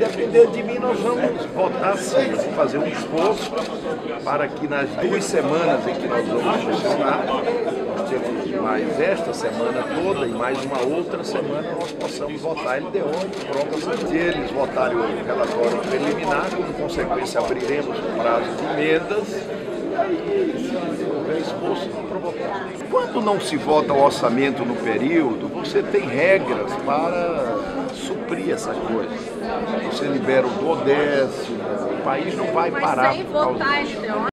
depender de mim, nós vamos votar sim. Eu vou fazer um esforço para que nas 2 semanas em que nós vamos funcionar, nós temos mais esta semana toda e mais uma outra semana, nós possamos votar a LDO e pronto. Se eles votarem o relatório preliminar, como consequência abriremos o prazo de emendas e aí, se houver esforço, para votar. Quando não se vota o orçamento no período, você tem regras para suprir essa coisa. Você libera o 12º, o país não vai parar por causa disso.